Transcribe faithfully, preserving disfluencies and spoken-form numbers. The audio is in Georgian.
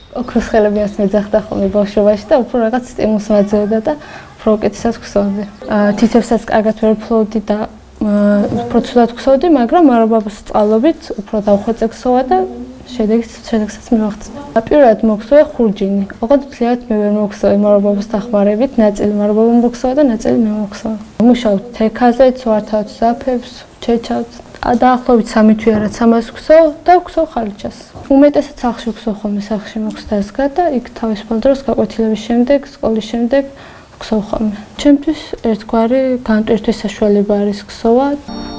ოქროს ხელებიას მეძახდა ხოლმე ბავშვობაში და უფრო რაღაც სტიმულს მაძლევდა და უფრო უკეთესად ვხსოვდი. თითებსაც კარგად ვერ ვფლობდი და უფრო ცუდად ვხსოვდი, მაგრამ მარაბაბას სწავლობით უფრო დავხვეწე ვხსოვა და შედეგს შედეგსაც მივახცე. პირველად მოგხსოვე ხურჯინი. ოღონდ თლიანად მე ვერ მოგხსოვე მარაბაბას დახმარებით, ნაწილი მარაბაბამ მოგხსოვა და ნაწილი მე მოგხსოვა. მუშაობთ თექაზე, ვართავთ ზაფებს, ჩეჩავთ. დაახლოებით სამი თვე რაც ამას ვხსოვ და ვხსოვ ხალიჩას. უმეტესად სახლში ვხსოვ ხოლმე, სახლში მოგხსდასგა და იქ თავისუფალ დროს გაკვეთილების შემდეგ, სკოლის შემდეგ ვხსოვ ხოლმე. ჩემთვის ერთგვარი განტვირთვის საშუალება არის ხსოვა.